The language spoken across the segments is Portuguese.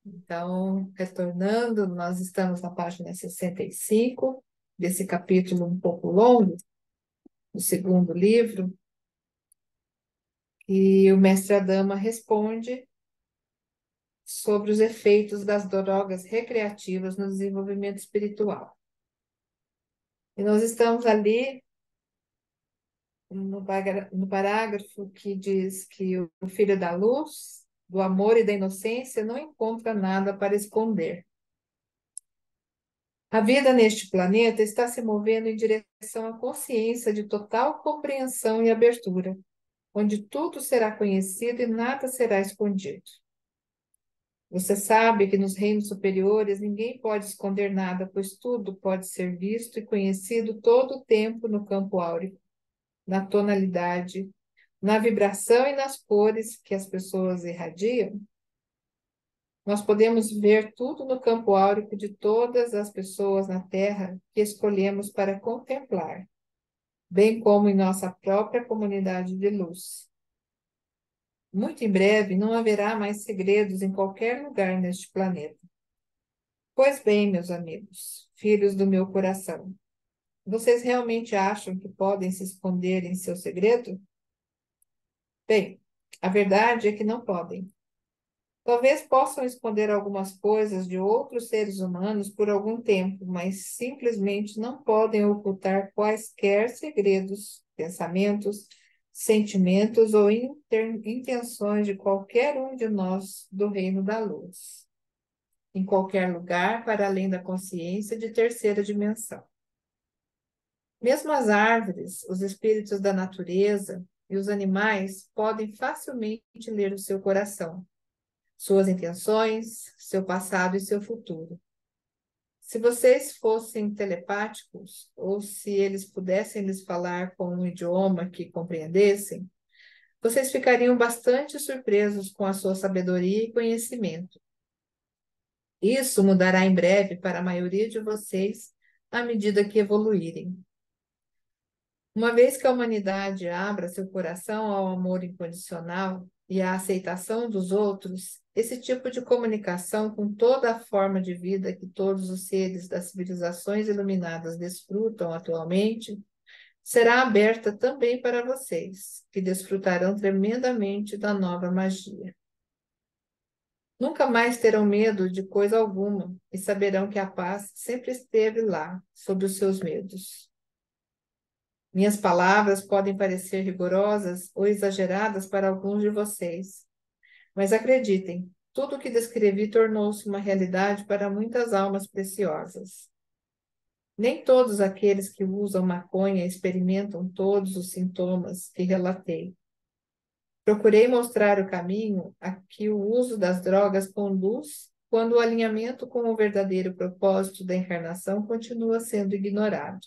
Então, retornando, nós estamos na página 65 desse capítulo um pouco longo, do segundo livro, e o mestre Adama responde sobre os efeitos das drogas recreativas no desenvolvimento espiritual. E nós estamos ali no parágrafo que diz que o filho da luz, do amor e da inocência não encontra nada para esconder. A vida neste planeta está se movendo em direção à consciência de total compreensão e abertura, onde tudo será conhecido e nada será escondido. Você sabe que nos reinos superiores ninguém pode esconder nada, pois tudo pode ser visto e conhecido todo o tempo no campo áurico, na tonalidade, na vibração e nas cores que as pessoas irradiam. Nós podemos ver tudo no campo áurico de todas as pessoas na Terra que escolhemos para contemplar, bem como em nossa própria comunidade de luz. Muito em breve não haverá mais segredos em qualquer lugar neste planeta. Pois bem, meus amigos, filhos do meu coração, vocês realmente acham que podem se esconder em seu segredo? Bem, a verdade é que não podem. Talvez possam esconder algumas coisas de outros seres humanos por algum tempo, mas simplesmente não podem ocultar quaisquer segredos, pensamentos, sentimentos ou intenções de qualquer um de nós do reino da luz, em qualquer lugar para além da consciência de terceira dimensão. Mesmo as árvores, os espíritos da natureza e os animais podem facilmente ler o seu coração, suas intenções, seu passado e seu futuro. Se vocês fossem telepáticos, ou se eles pudessem lhes falar com um idioma que compreendessem, vocês ficariam bastante surpresos com a sua sabedoria e conhecimento. Isso mudará em breve para a maioria de vocês à medida que evoluírem. Uma vez que a humanidade abra seu coração ao amor incondicional e à aceitação dos outros, esse tipo de comunicação com toda a forma de vida que todos os seres das civilizações iluminadas desfrutam atualmente, será aberta também para vocês, que desfrutarão tremendamente da nova magia. Nunca mais terão medo de coisa alguma e saberão que a paz sempre esteve lá, sob os seus medos. Minhas palavras podem parecer rigorosas ou exageradas para alguns de vocês, mas acreditem, tudo o que descrevi tornou-se uma realidade para muitas almas preciosas. Nem todos aqueles que usam maconha experimentam todos os sintomas que relatei. Procurei mostrar o caminho a que o uso das drogas conduz quando o alinhamento com o verdadeiro propósito da encarnação continua sendo ignorado.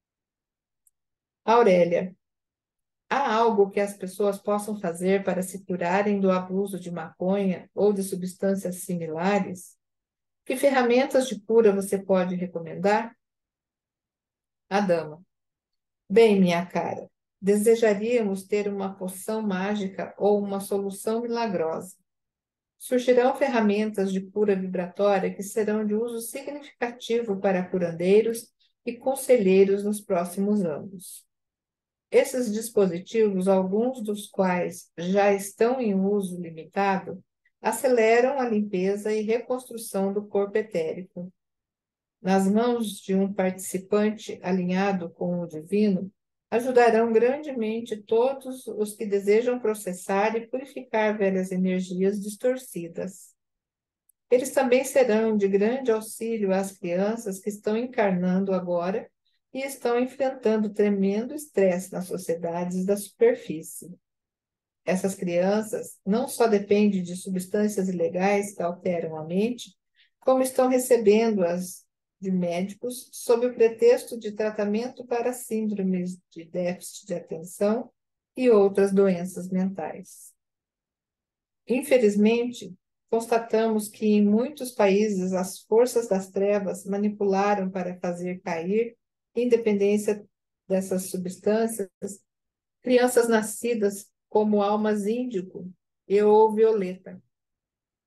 Aurélia, há algo que as pessoas possam fazer para se curarem do abuso de maconha ou de substâncias similares? Que ferramentas de cura você pode recomendar? A dama. Bem, minha cara, desejaríamos ter uma poção mágica ou uma solução milagrosa. Surgirão ferramentas de cura vibratória que serão de uso significativo para curandeiros e conselheiros nos próximos anos. Esses dispositivos, alguns dos quais já estão em uso limitado, aceleram a limpeza e reconstrução do corpo etérico. Nas mãos de um participante alinhado com o divino, ajudarão grandemente todos os que desejam processar e purificar velhas energias distorcidas. Eles também serão de grande auxílio às crianças que estão encarnando agora e estão enfrentando tremendo estresse nas sociedades da superfície. Essas crianças não só dependem de substâncias ilegais que alteram a mente, como estão recebendo-as de médicos sob o pretexto de tratamento para síndromes de déficit de atenção e outras doenças mentais. Infelizmente, constatamos que em muitos países as forças das trevas manipularam para fazer cair, independência dessas substâncias, crianças nascidas como almas índigo e ou violeta.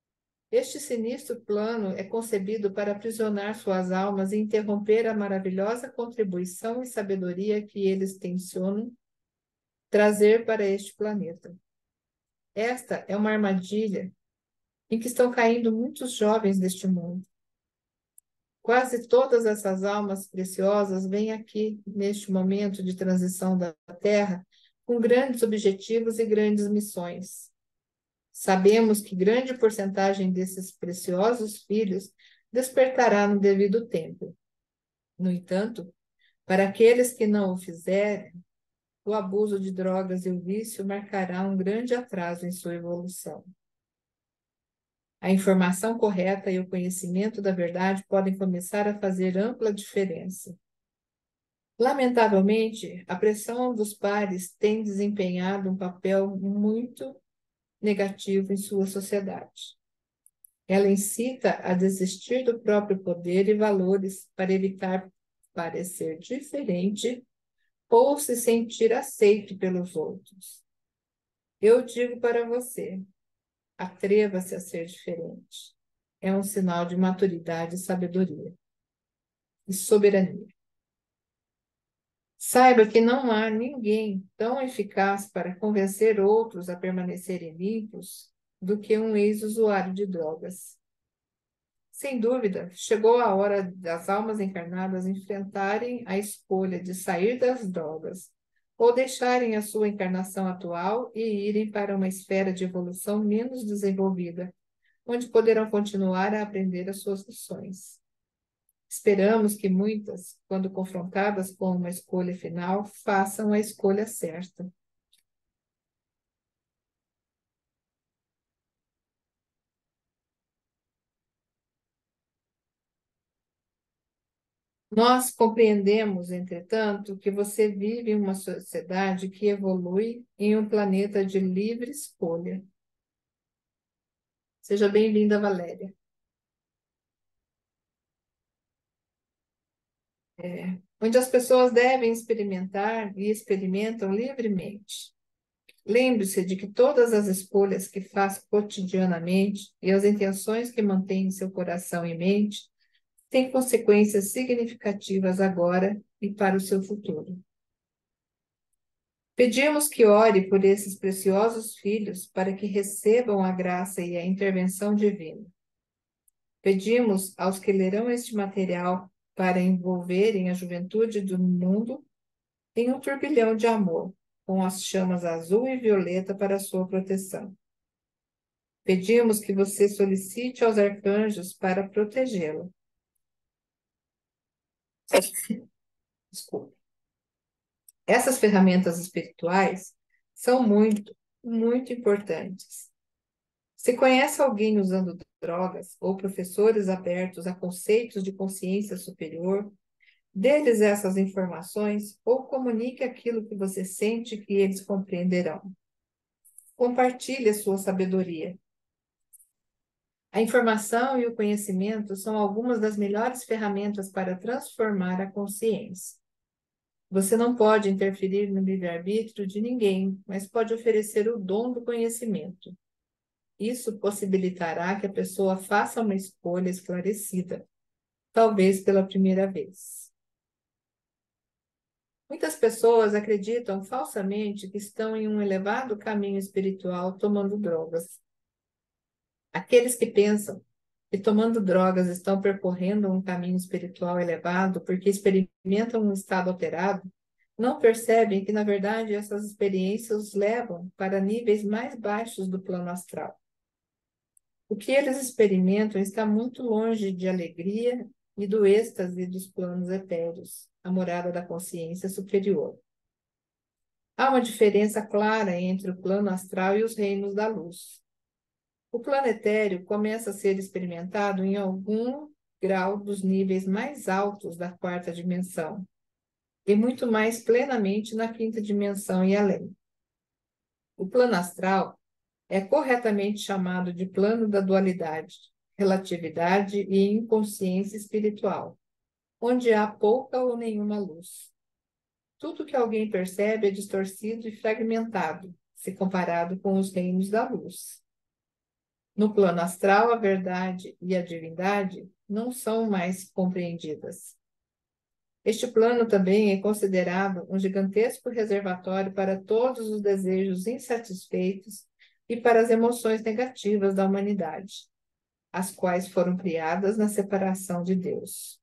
Este sinistro plano é concebido para aprisionar suas almas e interromper a maravilhosa contribuição e sabedoria que eles tencionam trazer para este planeta. Esta é uma armadilha em que estão caindo muitos jovens deste mundo. Quase todas essas almas preciosas vêm aqui, neste momento de transição da Terra, com grandes objetivos e grandes missões. Sabemos que grande porcentagem desses preciosos filhos despertará no devido tempo. No entanto, para aqueles que não o fizerem, o abuso de drogas e o vício marcará um grande atraso em sua evolução. A informação correta e o conhecimento da verdade podem começar a fazer ampla diferença. Lamentavelmente, a pressão dos pares tem desempenhado um papel muito negativo em sua sociedade. Ela incita a desistir do próprio poder e valores para evitar parecer diferente ou se sentir aceito pelos outros. Eu digo para você, atreva-se a ser diferente. É um sinal de maturidade e sabedoria e soberania. Saiba que não há ninguém tão eficaz para convencer outros a permanecerem limpos do que um ex-usuário de drogas. Sem dúvida, chegou a hora das almas encarnadas enfrentarem a escolha de sair das drogas ou deixarem a sua encarnação atual e irem para uma esfera de evolução menos desenvolvida, onde poderão continuar a aprender as suas lições. Esperamos que muitas, quando confrontadas com uma escolha final, façam a escolha certa. Nós compreendemos, entretanto, que você vive em uma sociedade que evolui em um planeta de livre escolha. Seja bem-vinda, Valéria. Onde as pessoas devem experimentar e experimentam livremente. Lembre-se de que todas as escolhas que faz cotidianamente e as intenções que mantém em seu coração e mente têm consequências significativas agora e para o seu futuro. Pedimos que ore por esses preciosos filhos para que recebam a graça e a intervenção divina. Pedimos aos que lerão este material para envolverem a juventude do mundo em um turbilhão de amor, com as chamas azul e violeta para sua proteção. Pedimos que você solicite aos arcanjos para protegê-lo. Desculpe. Essas ferramentas espirituais são muito importantes. Se conhece alguém usando drogas ou professores abertos a conceitos de consciência superior, dê-lhes essas informações ou comunique aquilo que você sente que eles compreenderão. Compartilhe a sua sabedoria. A informação e o conhecimento são algumas das melhores ferramentas para transformar a consciência. Você não pode interferir no livre-arbítrio de ninguém, mas pode oferecer o dom do conhecimento. Isso possibilitará que a pessoa faça uma escolha esclarecida, talvez pela primeira vez. Muitas pessoas acreditam falsamente que estão em um elevado caminho espiritual tomando drogas. Aqueles que pensam que tomando drogas estão percorrendo um caminho espiritual elevado porque experimentam um estado alterado, não percebem que, na verdade, essas experiências os levam para níveis mais baixos do plano astral. O que eles experimentam está muito longe de alegria e do êxtase dos planos etéreos, a morada da consciência superior. Há uma diferença clara entre o plano astral e os reinos da luz. O plano etéreo começa a ser experimentado em algum grau dos níveis mais altos da quarta dimensão, e muito mais plenamente na quinta dimensão e além. O plano astral é corretamente chamado de plano da dualidade, relatividade e inconsciência espiritual, onde há pouca ou nenhuma luz. Tudo que alguém percebe é distorcido e fragmentado, se comparado com os reinos da luz. No plano astral, a verdade e a divindade não são mais compreendidas. Este plano também é considerado um gigantesco reservatório para todos os desejos insatisfeitos e para as emoções negativas da humanidade, as quais foram criadas na separação de Deus.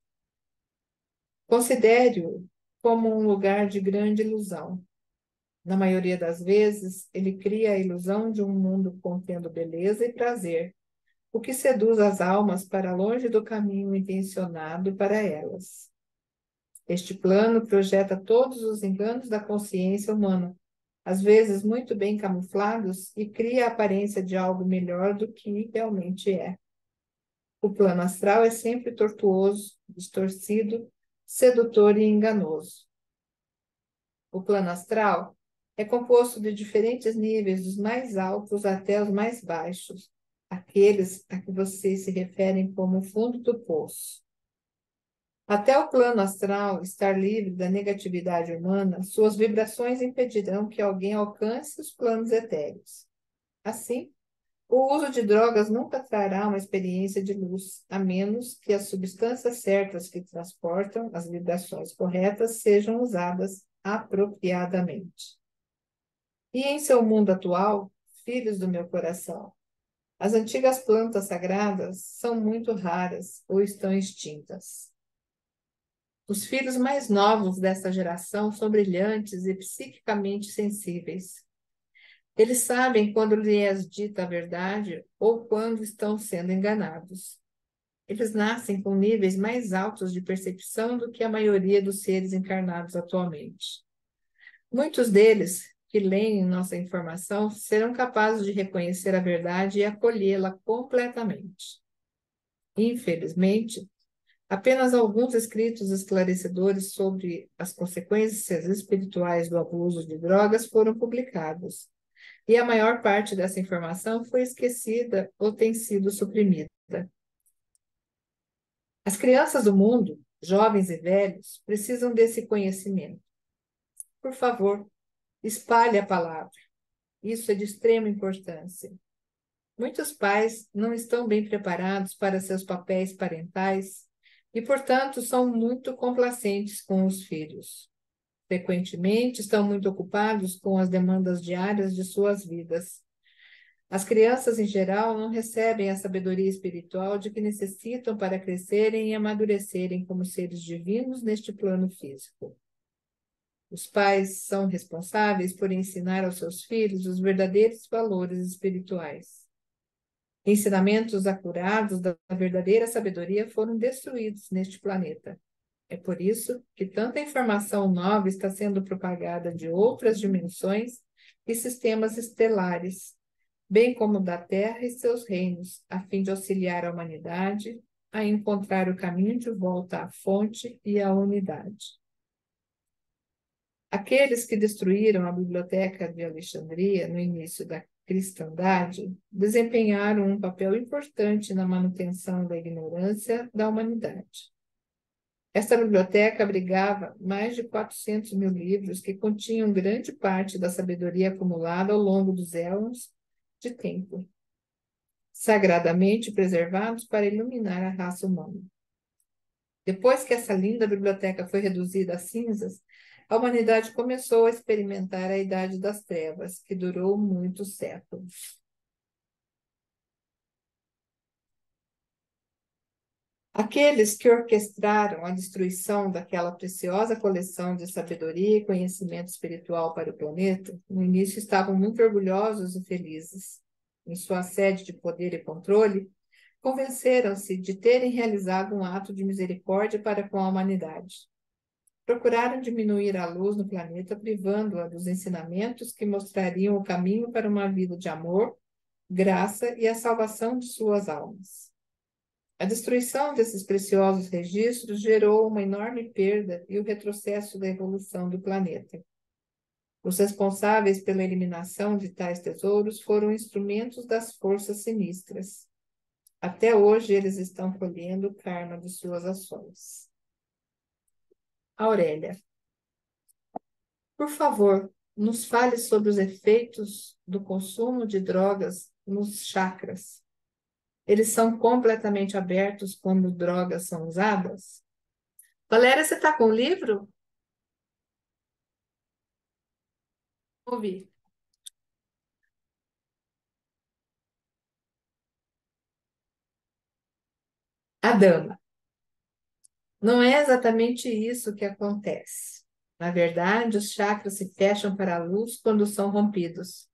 Considere-o como um lugar de grande ilusão. Na maioria das vezes, ele cria a ilusão de um mundo contendo beleza e prazer, o que seduz as almas para longe do caminho intencionado para elas. Este plano projeta todos os enganos da consciência humana, às vezes muito bem camuflados, e cria a aparência de algo melhor do que realmente é. O plano astral é sempre tortuoso, distorcido, sedutor e enganoso. O plano astral é composto de diferentes níveis, dos mais altos até os mais baixos, aqueles a que vocês se referem como o fundo do poço. Até o plano astral estar livre da negatividade humana, suas vibrações impedirão que alguém alcance os planos etéreos. Assim, o uso de drogas nunca trará uma experiência de luz, a menos que as substâncias certas que transportam as vibrações corretas sejam usadas apropriadamente. E em seu mundo atual, filhos do meu coração, as antigas plantas sagradas são muito raras ou estão extintas. Os filhos mais novos dessa geração são brilhantes e psiquicamente sensíveis. Eles sabem quando lhes é dita a verdade ou quando estão sendo enganados. Eles nascem com níveis mais altos de percepção do que a maioria dos seres encarnados atualmente. Muitos deles, que leem nossa informação, serão capazes de reconhecer a verdade e acolhê-la completamente. Infelizmente, apenas alguns escritos esclarecedores sobre as consequências espirituais do abuso de drogas foram publicados, e a maior parte dessa informação foi esquecida ou tem sido suprimida. As crianças do mundo, jovens e velhos, precisam desse conhecimento. Por favor, espalhe a palavra. Isso é de extrema importância. Muitos pais não estão bem preparados para seus papéis parentais e, portanto, são muito complacentes com os filhos. Frequentemente, estão muito ocupados com as demandas diárias de suas vidas. As crianças, em geral, não recebem a sabedoria espiritual de que necessitam para crescerem e amadurecerem como seres divinos neste plano físico. Os pais são responsáveis por ensinar aos seus filhos os verdadeiros valores espirituais. Ensinamentos acurados da verdadeira sabedoria foram destruídos neste planeta. É por isso que tanta informação nova está sendo propagada de outras dimensões e sistemas estelares, bem como da Terra e seus reinos, a fim de auxiliar a humanidade a encontrar o caminho de volta à fonte e à unidade. Aqueles que destruíram a Biblioteca de Alexandria no início da cristandade desempenharam um papel importante na manutenção da ignorância da humanidade. Esta biblioteca abrigava mais de 400 mil livros que continham grande parte da sabedoria acumulada ao longo dos éons de tempo, sagradamente preservados para iluminar a raça humana. Depois que essa linda biblioteca foi reduzida a cinzas, a humanidade começou a experimentar a Idade das Trevas, que durou muitos séculos. Aqueles que orquestraram a destruição daquela preciosa coleção de sabedoria e conhecimento espiritual para o planeta, no início estavam muito orgulhosos e felizes. Em sua sede de poder e controle, convenceram-se de terem realizado um ato de misericórdia para com a humanidade. Procuraram diminuir a luz no planeta, privando-a dos ensinamentos que mostrariam o caminho para uma vida de amor, graça e a salvação de suas almas. A destruição desses preciosos registros gerou uma enorme perda e o retrocesso da evolução do planeta. Os responsáveis pela eliminação de tais tesouros foram instrumentos das forças sinistras. Até hoje, eles estão colhendo o karma de suas ações. Aurélia, por favor, nos fale sobre os efeitos do consumo de drogas nos chakras. Eles são completamente abertos quando drogas são usadas? Valéria, você está com o livro? Ouvi. A dama. Não é exatamente isso que acontece. Na verdade, os chakras se fecham para a luz quando são rompidos.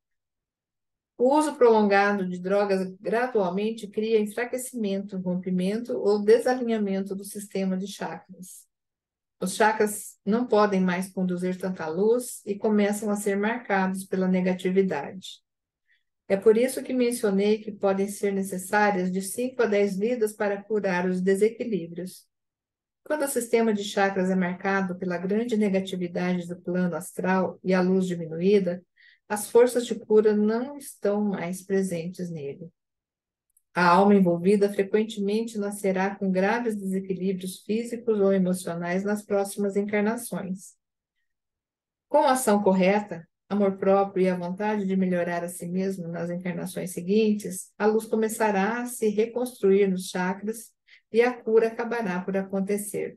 O uso prolongado de drogas gradualmente cria enfraquecimento, rompimento ou desalinhamento do sistema de chakras. Os chakras não podem mais conduzir tanta luz e começam a ser marcados pela negatividade. É por isso que mencionei que podem ser necessárias de 5 a 10 vidas para curar os desequilíbrios. Quando o sistema de chakras é marcado pela grande negatividade do plano astral e a luz diminuída, as forças de cura não estão mais presentes nele. A alma envolvida frequentemente nascerá com graves desequilíbrios físicos ou emocionais nas próximas encarnações. Com a ação correta, amor próprio e a vontade de melhorar a si mesmo nas encarnações seguintes, a luz começará a se reconstruir nos chakras e a cura acabará por acontecer.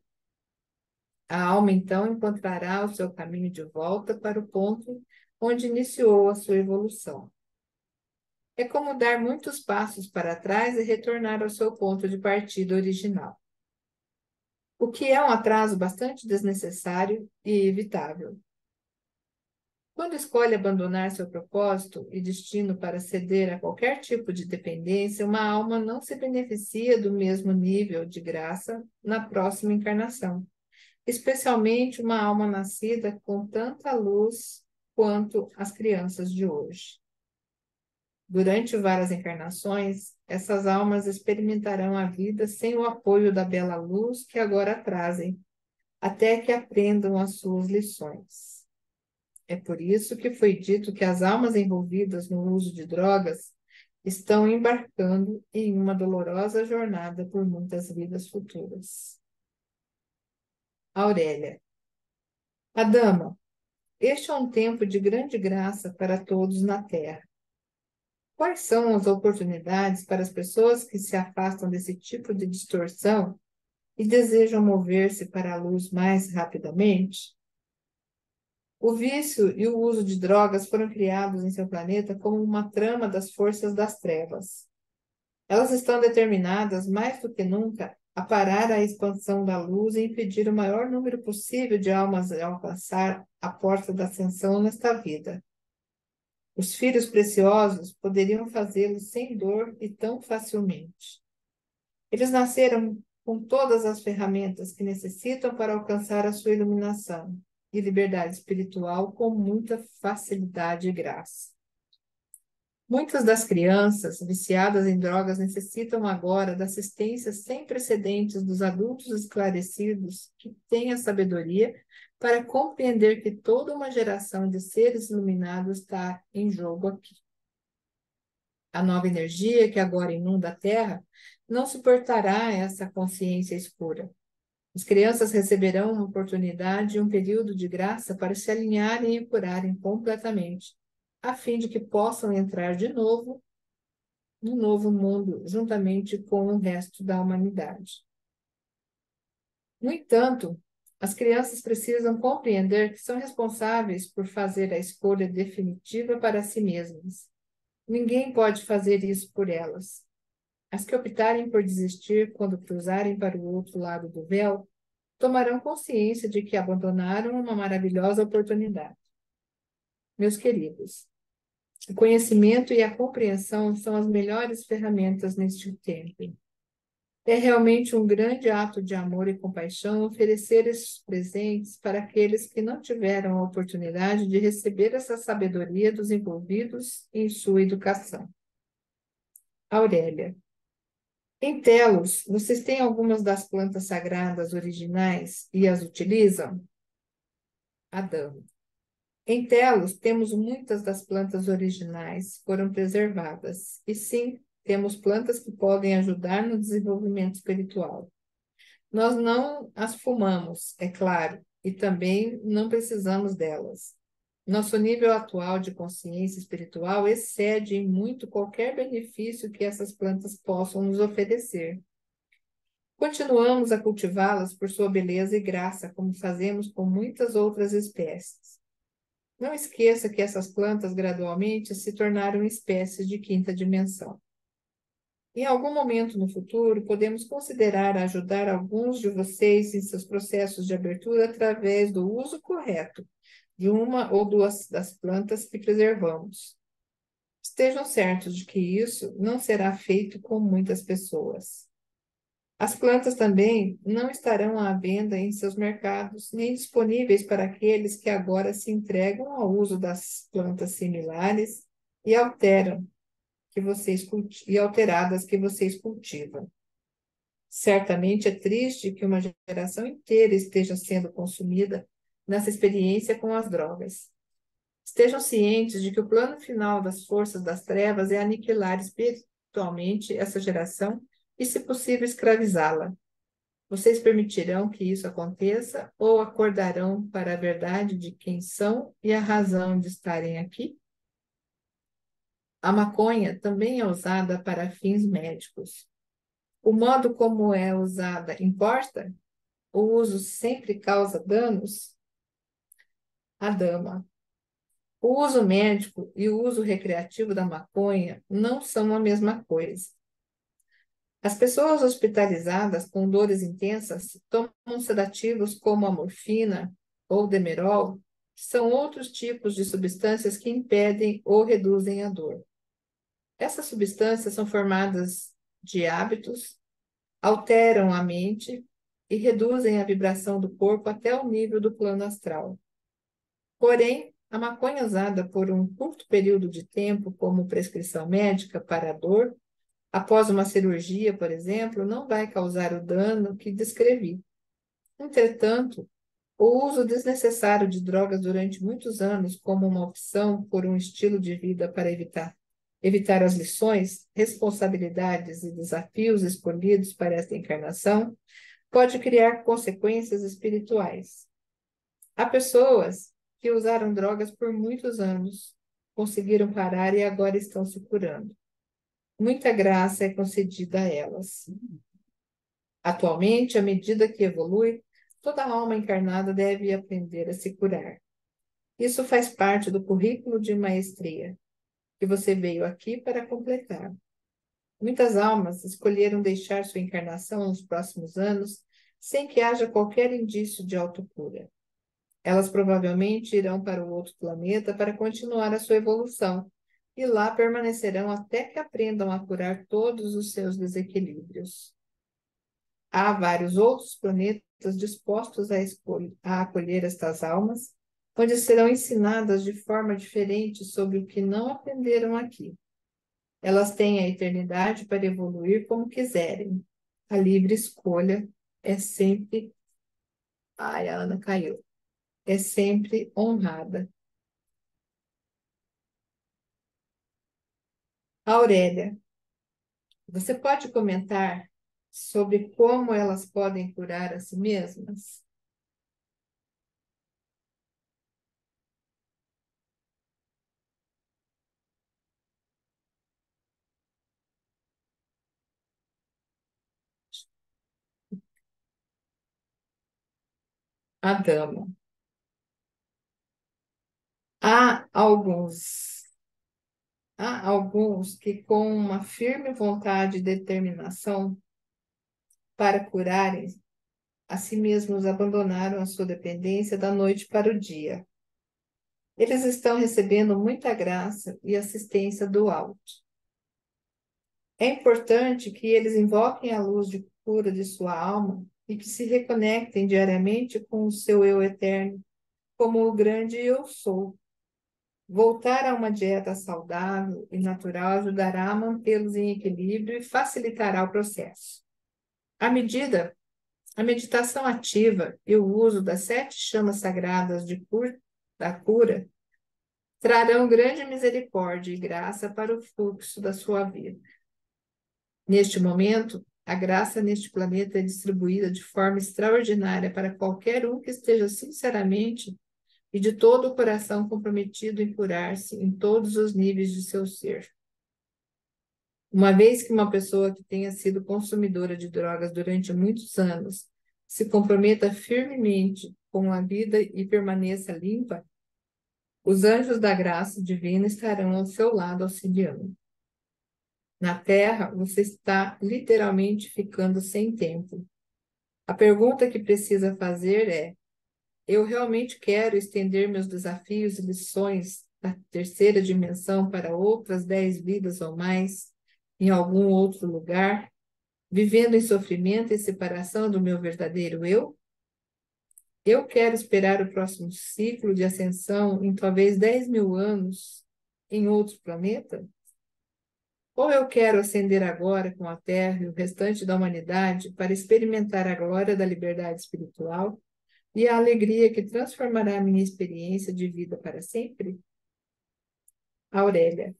A alma então encontrará o seu caminho de volta para o ponto onde iniciou a sua evolução. É como dar muitos passos para trás e retornar ao seu ponto de partida original, o que é um atraso bastante desnecessário e evitável. Quando escolhe abandonar seu propósito e destino para ceder a qualquer tipo de dependência, uma alma não se beneficia do mesmo nível de graça na próxima encarnação, especialmente uma alma nascida com tanta luz quanto as crianças de hoje. Durante várias encarnações, essas almas experimentarão a vida sem o apoio da bela luz que agora trazem, até que aprendam as suas lições. É por isso que foi dito que as almas envolvidas no uso de drogas estão embarcando em uma dolorosa jornada por muitas vidas futuras. Aurélia. A dama, este é um tempo de grande graça para todos na Terra. Quais são as oportunidades para as pessoas que se afastam desse tipo de distorção e desejam mover-se para a luz mais rapidamente? O vício e o uso de drogas foram criados em seu planeta como uma trama das forças das trevas. Elas estão determinadas, mais do que nunca, a parar a expansão da luz e impedir o maior número possível de almas de alcançar a porta da ascensão nesta vida. Os filhos preciosos poderiam fazê-lo sem dor e tão facilmente. Eles nasceram com todas as ferramentas que necessitam para alcançar a sua iluminação e liberdade espiritual com muita facilidade e graça. Muitas das crianças viciadas em drogas necessitam agora da assistência sem precedentes dos adultos esclarecidos que têm a sabedoria para compreender que toda uma geração de seres iluminados está em jogo aqui. A nova energia que agora inunda a Terra não suportará essa consciência escura. As crianças receberão uma oportunidade e um período de graça para se alinharem e curarem completamente, a fim de que possam entrar de novo no novo mundo, juntamente com o resto da humanidade. No entanto, as crianças precisam compreender que são responsáveis por fazer a escolha definitiva para si mesmas. Ninguém pode fazer isso por elas. As que optarem por desistir quando cruzarem para o outro lado do véu tomarão consciência de que abandonaram uma maravilhosa oportunidade. Meus queridos, o conhecimento e a compreensão são as melhores ferramentas neste tempo. É realmente um grande ato de amor e compaixão oferecer esses presentes para aqueles que não tiveram a oportunidade de receber essa sabedoria dos envolvidos em sua educação. Aurélia. Em Telos, vocês têm algumas das plantas sagradas originais e as utilizam? Adão. Em Telos, temos muitas das plantas originais, foram preservadas. E sim, temos plantas que podem ajudar no desenvolvimento espiritual. Nós não as fumamos, é claro, e também não precisamos delas. Nosso nível atual de consciência espiritual excede em muito qualquer benefício que essas plantas possam nos oferecer. Continuamos a cultivá-las por sua beleza e graça, como fazemos com muitas outras espécies. Não esqueça que essas plantas gradualmente se tornaram espécies de quinta dimensão. Em algum momento no futuro, podemos considerar ajudar alguns de vocês em seus processos de abertura através do uso correto de uma ou duas das plantas que preservamos. Estejam certos de que isso não será feito com muitas pessoas. As plantas também não estarão à venda em seus mercados, nem disponíveis para aqueles que agora se entregam ao uso das plantas similares e alteradas que vocês cultivam. Certamente é triste que uma geração inteira esteja sendo consumida nessa experiência com as drogas. Estejam cientes de que o plano final das forças das trevas é aniquilar espiritualmente essa geração e, se possível, escravizá-la. Vocês permitirão que isso aconteça ou acordarão para a verdade de quem são e a razão de estarem aqui? A maconha também é usada para fins médicos. O modo como é usada importa? O uso sempre causa danos? A dama. O uso médico e o uso recreativo da maconha não são a mesma coisa. As pessoas hospitalizadas com dores intensas tomam sedativos como a morfina ou demerol, que são outros tipos de substâncias que impedem ou reduzem a dor. Essas substâncias são formadas de hábitos, alteram a mente e reduzem a vibração do corpo até o nível do plano astral. Porém, a maconha usada por um curto período de tempo como prescrição médica para a dor, após uma cirurgia, por exemplo, não vai causar o dano que descrevi. Entretanto, o uso desnecessário de drogas durante muitos anos como uma opção por um estilo de vida para evitar as lições, responsabilidades e desafios escolhidos para esta encarnação, pode criar consequências espirituais. Há pessoas que usaram drogas por muitos anos, conseguiram parar e agora estão se curando. Muita graça é concedida a elas. Atualmente, à medida que evolui, toda alma encarnada deve aprender a se curar. Isso faz parte do currículo de maestria, que você veio aqui para completar. Muitas almas escolheram deixar sua encarnação nos próximos anos sem que haja qualquer indício de autocura. Elas provavelmente irão para o outro planeta para continuar a sua evolução, e lá permanecerão até que aprendam a curar todos os seus desequilíbrios. Há vários outros planetas dispostos a acolher estas almas, onde serão ensinadas de forma diferente sobre o que não aprenderam aqui. Elas têm a eternidade para evoluir como quiserem. A livre escolha é sempre. Ai, a Ana caiu. É sempre honrada. Aurélia, você pode comentar sobre como elas podem curar a si mesmas? A dama. Há alguns, há alguns que, com uma firme vontade e determinação para curarem a si mesmos, abandonaram a sua dependência da noite para o dia. Eles estão recebendo muita graça e assistência do alto. É importante que eles invoquem a luz de cura de sua alma e que se reconectem diariamente com o seu eu eterno, como o grande eu sou. Voltar a uma dieta saudável e natural ajudará a mantê-los em equilíbrio e facilitará o processo. À medida, a meditação ativa e o uso das 7 chamas sagradas da cura trarão grande misericórdia e graça para o fluxo da sua vida. Neste momento, a graça neste planeta é distribuída de forma extraordinária para qualquer um que esteja sinceramente e de todo o coração comprometido em curar-se em todos os níveis de seu ser. Uma vez que uma pessoa que tenha sido consumidora de drogas durante muitos anos se comprometa firmemente com a vida e permaneça limpa, os anjos da graça divina estarão ao seu lado auxiliando. Na Terra, você está literalmente ficando sem tempo. A pergunta que precisa fazer é: eu realmente quero estender meus desafios e lições da terceira dimensão para outras 10 vidas ou mais, em algum outro lugar, vivendo em sofrimento e separação do meu verdadeiro eu? Eu quero esperar o próximo ciclo de ascensão em talvez 10.000 anos em outro planeta? Ou eu quero ascender agora com a Terra e o restante da humanidade para experimentar a glória da liberdade espiritual e a alegria que transformará a minha experiência de vida para sempre? Aurélia.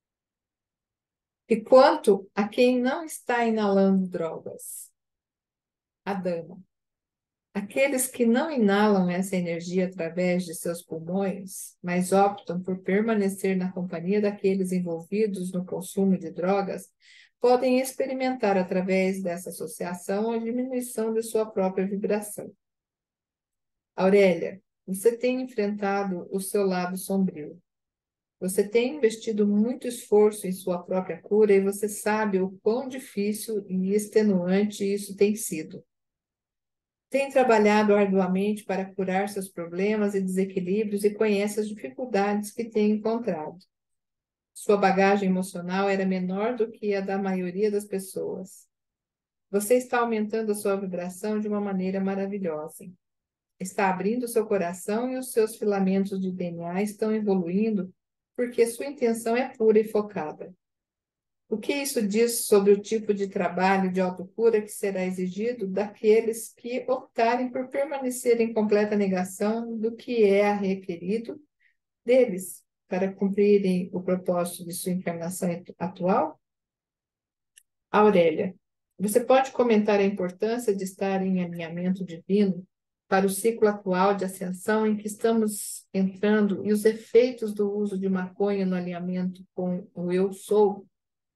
E quanto a quem não está inalando drogas? A dama. Aqueles que não inalam essa energia através de seus pulmões, mas optam por permanecer na companhia daqueles envolvidos no consumo de drogas, podem experimentar através dessa associação a diminuição de sua própria vibração. Aurélia, você tem enfrentado o seu lado sombrio. Você tem investido muito esforço em sua própria cura e você sabe o quão difícil e extenuante isso tem sido. Tem trabalhado arduamente para curar seus problemas e desequilíbrios e conhece as dificuldades que tem encontrado. Sua bagagem emocional era menor do que a da maioria das pessoas. Você está aumentando a sua vibração de uma maneira maravilhosa. Está abrindo seu coração e os seus filamentos de DNA estão evoluindo porque sua intenção é pura e focada. O que isso diz sobre o tipo de trabalho de autocura que será exigido daqueles que optarem por permanecer em completa negação do que é requerido deles para cumprirem o propósito de sua encarnação atual? Aurélia, você pode comentar a importância de estar em alinhamento divino para o ciclo atual de ascensão em que estamos entrando e os efeitos do uso de maconha no alinhamento com o eu sou?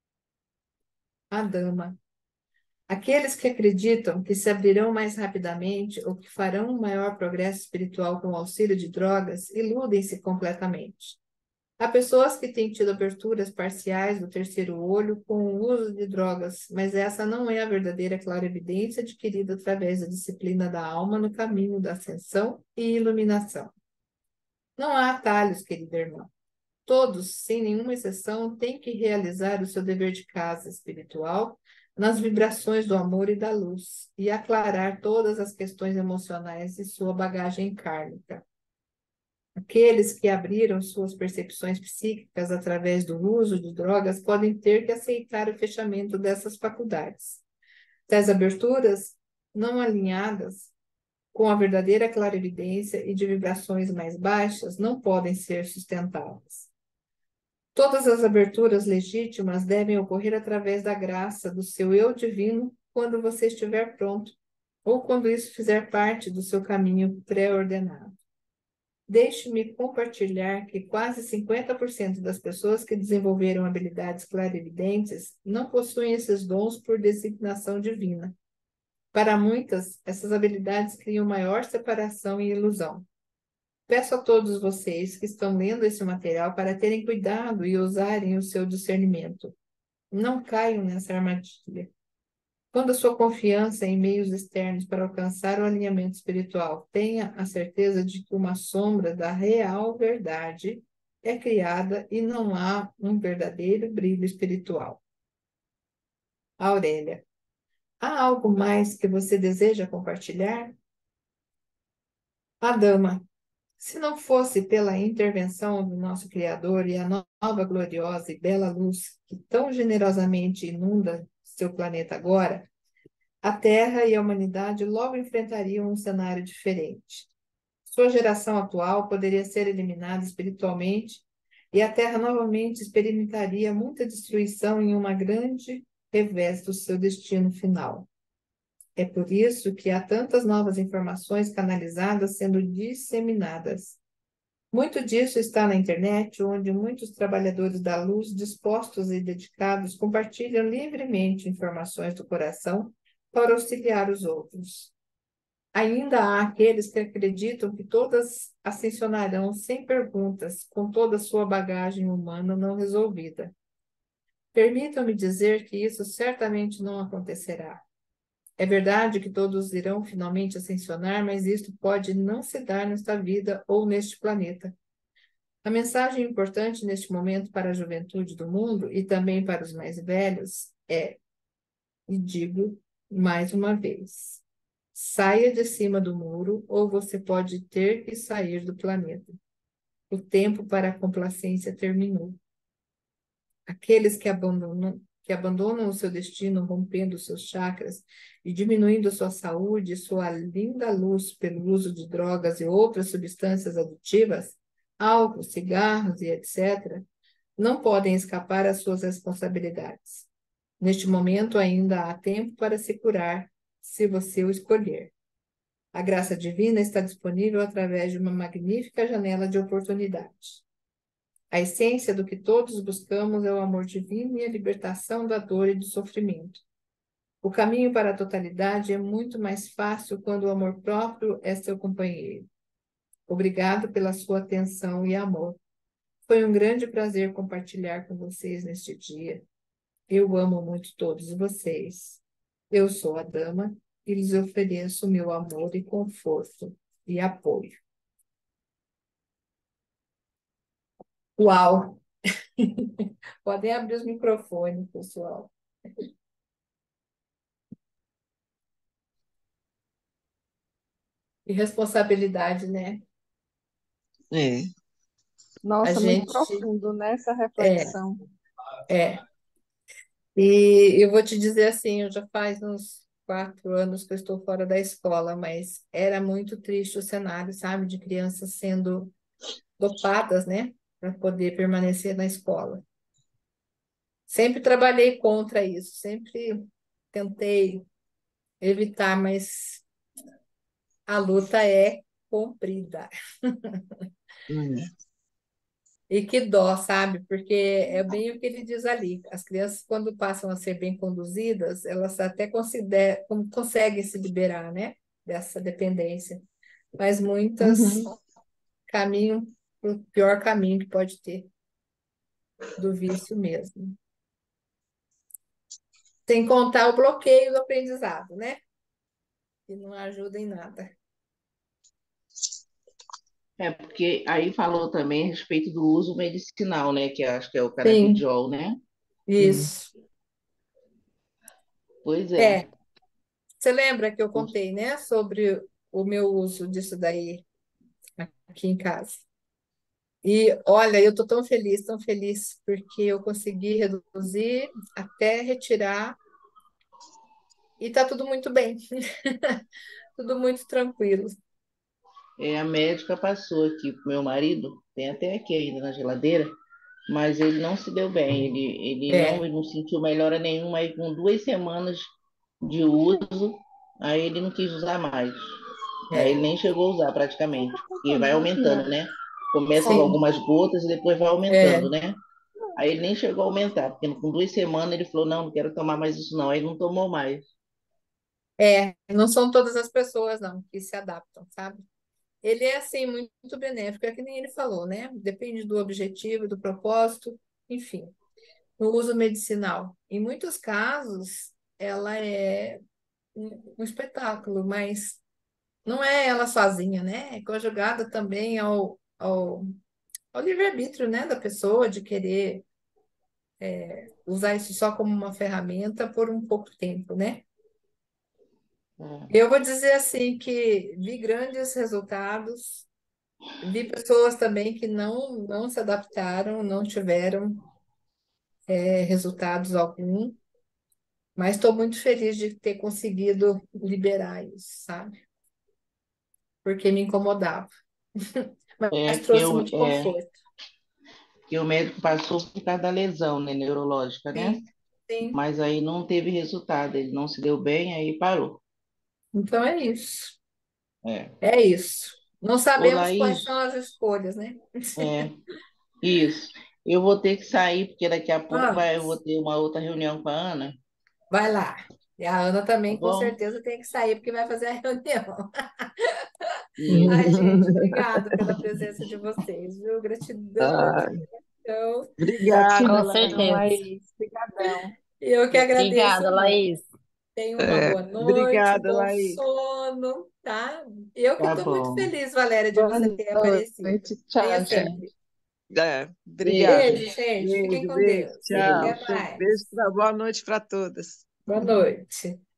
A dama. Aqueles que acreditam que se abrirão mais rapidamente ou que farão um maior progresso espiritual com o auxílio de drogas, iludem-se completamente. Há pessoas que têm tido aberturas parciais do terceiro olho com o uso de drogas, mas essa não é a verdadeira clarividência adquirida através da disciplina da alma no caminho da ascensão e iluminação. Não há atalhos, querida irmã. Todos, sem nenhuma exceção, têm que realizar o seu dever de casa espiritual nas vibrações do amor e da luz e aclarar todas as questões emocionais de sua bagagem kármica. Aqueles que abriram suas percepções psíquicas através do uso de drogas podem ter que aceitar o fechamento dessas faculdades. Tais aberturas, não alinhadas com a verdadeira clarividência e de vibrações mais baixas, não podem ser sustentadas. Todas as aberturas legítimas devem ocorrer através da graça do seu eu divino quando você estiver pronto, ou quando isso fizer parte do seu caminho pré-ordenado. Deixe-me compartilhar que quase 50% das pessoas que desenvolveram habilidades clarividentes não possuem esses dons por designação divina. Para muitas, essas habilidades criam maior separação e ilusão. Peço a todos vocês que estão lendo esse material para terem cuidado e usarem o seu discernimento. Não caiam nessa armadilha. Quando a sua confiança em meios externos para alcançar o alinhamento espiritual tenha a certeza de que uma sombra da real verdade é criada e não há um verdadeiro brilho espiritual. Aurélia, há algo mais que você deseja compartilhar? A dama, se não fosse pela intervenção do nosso Criador e a nova gloriosa e bela luz que tão generosamente inunda seu planeta agora, a Terra e a humanidade logo enfrentariam um cenário diferente. Sua geração atual poderia ser eliminada espiritualmente e a Terra novamente experimentaria muita destruição em uma grande revés do seu destino final. É por isso que há tantas novas informações canalizadas sendo disseminadas. Muito disso está na internet, onde muitos trabalhadores da luz, dispostos e dedicados, compartilham livremente informações do coração para auxiliar os outros. Ainda há aqueles que acreditam que todas ascensionarão sem perguntas, com toda a sua bagagem humana não resolvida. Permitam-me dizer que isso certamente não acontecerá. É verdade que todos irão finalmente ascensionar, mas isto pode não se dar nesta vida ou neste planeta. A mensagem importante neste momento para a juventude do mundo e também para os mais velhos é, e digo mais uma vez, saia de cima do muro ou você pode ter que sair do planeta. O tempo para a complacência terminou. Aqueles que abandonam o seu destino, rompendo os seus chakras e diminuindo sua saúde e sua linda luz pelo uso de drogas e outras substâncias aditivas, álcool, cigarros e etc., não podem escapar às suas responsabilidades. Neste momento ainda há tempo para se curar, se você o escolher. A graça divina está disponível através de uma magnífica janela de oportunidade. A essência do que todos buscamos é o amor divino e a libertação da dor e do sofrimento. O caminho para a totalidade é muito mais fácil quando o amor próprio é seu companheiro. Obrigado pela sua atenção e amor. Foi um grande prazer compartilhar com vocês neste dia. Eu amo muito todos vocês. Eu sou a Dama e lhes ofereço meu amor e conforto e apoio. Uau! Podem abrir os microfones, pessoal. E responsabilidade, né? É. A Nossa, muito gente profundo, né, essa é, reflexão. é. E eu vou te dizer assim, eu já faz uns 4 anos que eu estou fora da escola, mas era muito triste o cenário, sabe, de crianças sendo dopadas, né, para poder permanecer na escola. Sempre trabalhei contra isso, sempre tentei evitar, mas a luta é comprida. Hum. E que dó, sabe? Porque é bem o que ele diz ali. As crianças, quando passam a ser bem conduzidas, elas até conseguem se liberar, né? Dessa dependência. Mas muitas Uhum. caminham para o pior caminho que pode ter, do vício mesmo. Sem contar o bloqueio do aprendizado, né? Que não ajuda em nada. É, porque aí falou também a respeito do uso medicinal, né? Que acho que é o Sim, canabidiol, né? Hum. isso. Pois é. É. Você lembra que eu contei, né, sobre o meu uso disso daí aqui em casa? E olha, eu estou tão feliz, porque eu consegui reduzir até retirar e está tudo muito bem, tudo muito tranquilo. É, a médica passou aqui pro meu marido, tem até aqui ainda na geladeira, mas ele não se deu bem, É, ele não sentiu melhora nenhuma, aí com 2 semanas de uso, aí ele não quis usar mais. Aí ele é, nem chegou a usar praticamente, porque vai aumentando, né? Começa com sim, algumas gotas e depois vai aumentando, é, né? Aí ele nem chegou a aumentar, porque com 2 semanas ele falou, não, não quero tomar mais isso não, aí não tomou mais. não são todas as pessoas não que se adaptam, sabe? Ele é assim muito benéfico, é que nem ele falou, né? Depende do objetivo, do propósito, enfim. No uso medicinal, em muitos casos, ela é um espetáculo, mas não é ela sozinha, né? É conjugada também ao livre-arbítrio, né, da pessoa de querer usar isso só como uma ferramenta por um pouco tempo, né? É, Eu vou dizer assim que vi grandes resultados, vi pessoas também que não se adaptaram, não tiveram resultados algum, mas estou muito feliz de ter conseguido liberar isso, sabe? Porque me incomodava, é mas que, trouxe muito conforto. que o médico passou por causa da lesão, né, neurológica, né? Sim, sim. Mas aí não teve resultado, ele não se deu bem, aí parou. Então é isso. É. É isso. Não Ô, sabemos quais são Laís, as escolhas, né? é, isso. Eu vou ter que sair, porque daqui a pouco eu vou Vamos, ter uma outra reunião com a Ana, vai lá. E a Ana tá também, com bom? certeza, tem que sair, porque vai fazer a reunião. Ai, Isso. gente, obrigado pela presença de vocês, viu? Gratidão de Ah, coração. obrigada, Com certeza. Laís. Obrigadão. Eu que agradeço Obrigada, muito. Laís. Tenha uma É, boa noite, um obrigada, bom Laís. sono, tá? Eu que Tá estou muito bom. feliz, Valéria, de Boa você ter aparecido. noite. Venha Tchau, tchau. sempre. Obrigada. Beijo, Beijo. gente. Fiquem Beijo, com beijo. Deus. Até Tchau. Beijo. Beijo mais. boa noite para todas. Boa noite.